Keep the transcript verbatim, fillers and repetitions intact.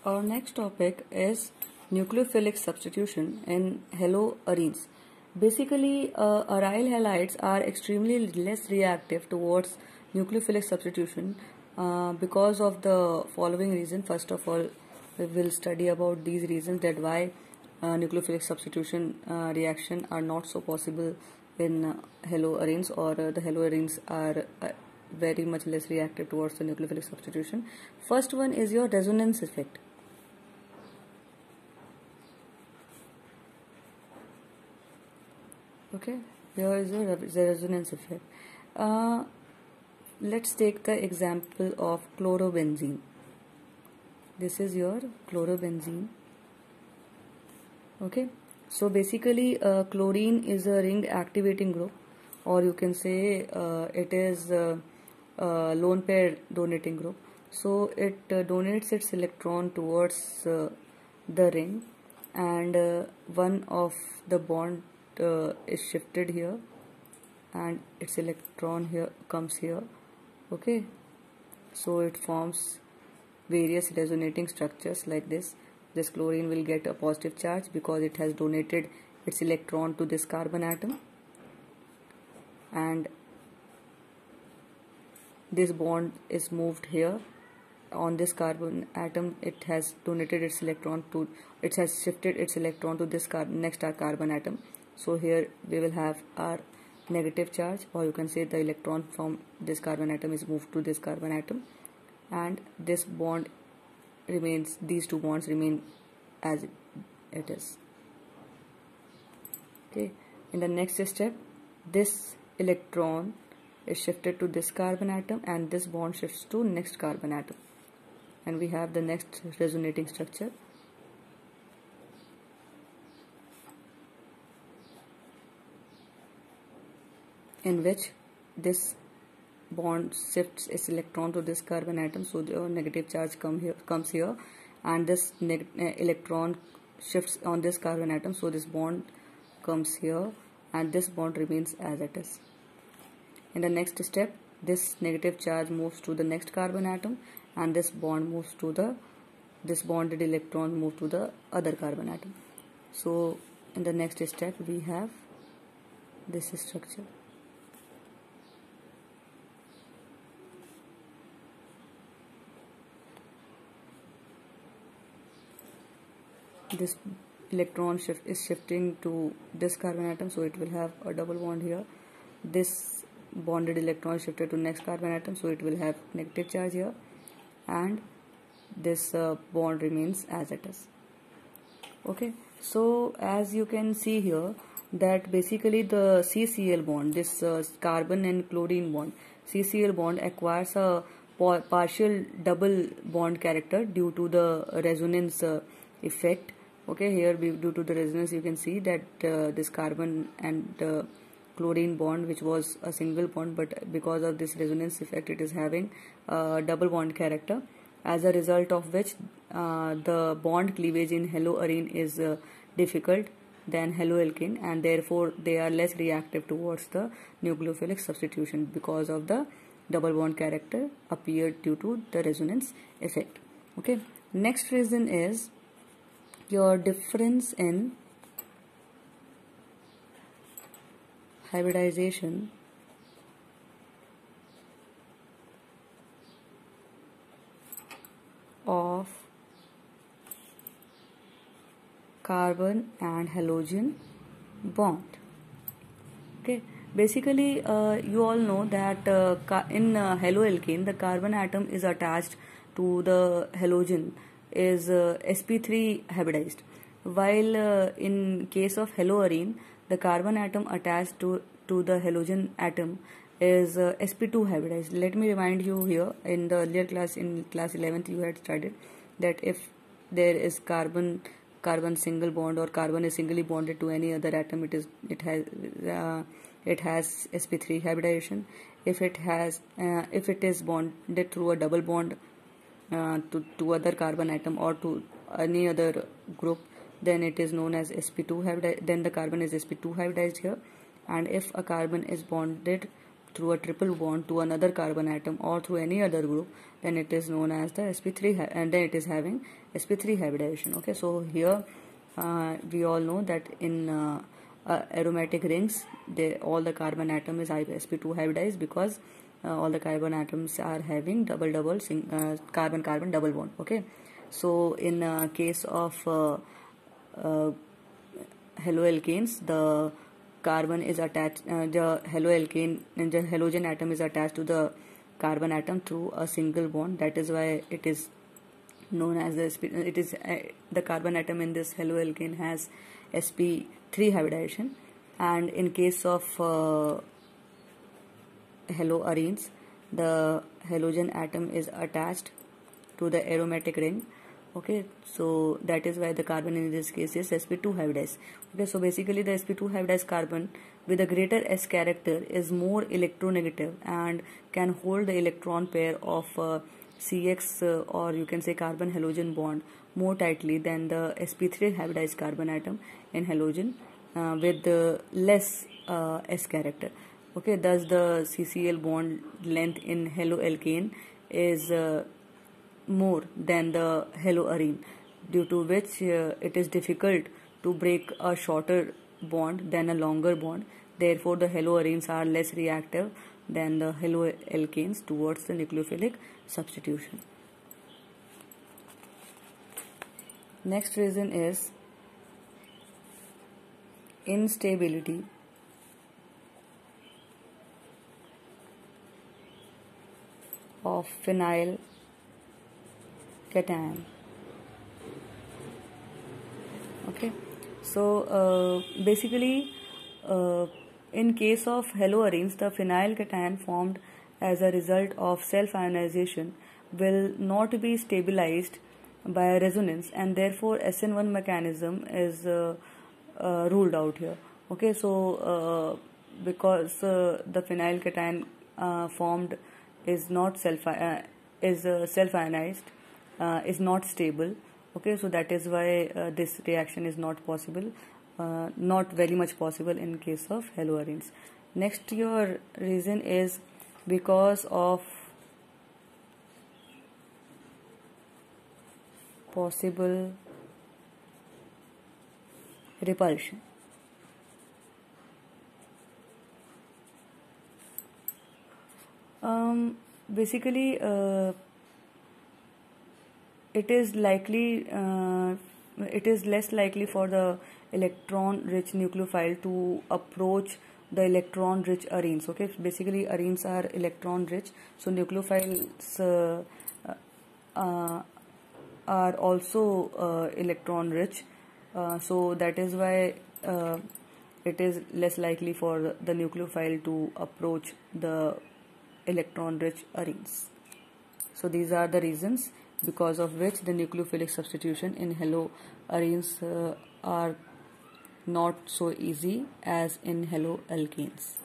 Our next topic is nucleophilic substitution in haloarenes. Basically, uh, aryl halides are extremely less reactive towards nucleophilic substitution uh, because of the following reason. First of all, we will study about these reasons that why uh, nucleophilic substitution uh, reaction are not so possible in uh, haloarenes, or uh, the haloarenes are uh, very much less reactive towards the nucleophilic substitution. First one is your resonance effect. Okay, here is the, the resonance effect. Uh, let's take the example of chlorobenzene. This is your chlorobenzene. Okay, so basically uh, chlorine is a ring activating group, or you can say uh, it is a, a lone pair donating group. So it uh, donates its electron towards uh, the ring, and uh, one of the bond uh, is shifted here, and its electron here comes here. Okay, so it forms various resonating structures like this. This chlorine will get a positive charge because it has donated its electron to this carbon atom, and this bond is moved here. On this carbon atom, it has donated its electron to, it has shifted its electron to this carbon, next our carbon atom. So here we will have our negative charge, or you can say the electron from this carbon atom is moved to this carbon atom, and this bond remains, these two bonds remain as it is. Okay, in the next step, this electron is shifted to this carbon atom, and this bond shifts to next carbon atom, and we have the next resonating structure. In which this bond shifts its electron to this carbon atom, so the negative charge come here, comes here, and this neg electron shifts on this carbon atom, so this bond comes here, and this bond remains as it is. In the next step, this negative charge moves to the next carbon atom, and this bond moves to the, this bonded electron move to the other carbon atom. So in the next step we have this structure. This electron shift is shifting to this carbon atom, so it will have a double bond here. This bonded electron shifted to next carbon atom, so it will have negative charge here, and this uh, bond remains as it is. Okay, so as you can see here, that basically the C C L bond, this uh, carbon and chlorine bond, C C L bond acquires a partial double bond character due to the resonance uh, effect. Okay, here due to the resonance you can see that uh, this carbon and uh, chlorine bond, which was a single bond, but because of this resonance effect it is having a double bond character, as a result of which uh, the bond cleavage in haloarene is uh, difficult than haloalkane, and therefore they are less reactive towards the nucleophilic substitution because of the double bond character appeared due to the resonance effect. Okay, next reason is your difference in hybridization of carbon and halogen bond. Okay, basically uh, you all know that uh, in uh, haloalkane the carbon atom is attached to the halogen is uh, s p three hybridized, while uh, in case of haloarene the carbon atom attached to to the halogen atom is uh, s p two hybridized. Let me remind you here, in the earlier class, in class eleventh, you had studied that if there is carbon carbon single bond, or carbon is singly bonded to any other atom, it is it has uh, it has s p three hybridization. If it has uh, if it is bonded through a double bond uh, to, to other carbon atom or to any other group, then it is known as s p two hybridized, then the carbon is s p two hybridized here. And if a carbon is bonded through a triple bond to another carbon atom or through any other group, then it is known as the s p three, and then it is having s p three hybridization. Okay, so here uh, we all know that in uh, uh, aromatic rings, they, all the carbon atom is s p two hybridized, because uh, all the carbon atoms are having double double sing, uh, carbon carbon double bond. Okay, so in uh, case of uh, uh, haloalkanes, the carbon is attached, uh, the haloalkane and the halogen atom is attached to the carbon atom through a single bond. That is why it is known as the it is uh, the carbon atom in this haloalkane has s p three hybridization. And in case of uh, haloarenes, the halogen atom is attached to the aromatic ring. Okay, so that is why the carbon in this case is s p two hybridized. Okay, so basically the s p two hybridized carbon with a greater s character is more electronegative and can hold the electron pair of uh, C X uh, or you can say carbon halogen bond more tightly than the s p three hybridized carbon atom in halogen uh, with the less uh, s character. Okay, thus the C C L bond length in haloalkane is uh, more than the haloarene, due to which uh, it is difficult to break a shorter bond than a longer bond. Therefore, the haloarenes are less reactive than the haloalkanes towards the nucleophilic substitution. Next reason is instability of phenyl cation. Okay, so uh, basically uh, in case of haloarenes, the phenyl cation formed as a result of self-ionization will not be stabilized by resonance, and therefore S N one mechanism is uh, uh, ruled out here. Okay, so uh, because uh, the phenyl cation uh, formed is not self uh, is uh, self-ionized, uh, is not stable. Okay, so that is why uh, this reaction is not possible, uh, not very much possible in case of haloarenes. Next, your reason is because of possible repulsion. Um, basically, uh, it is likely, uh, it is less likely for the electron-rich nucleophile to approach the electron-rich arenes. Okay, basically arenes are electron-rich, so nucleophiles uh, uh, are also uh, electron-rich. Uh, so that is why uh, it is less likely for the nucleophile to approach the electron-rich arenes. So these are the reasons because of which the nucleophilic substitution in haloarenes uh, are not so easy as in haloalkanes.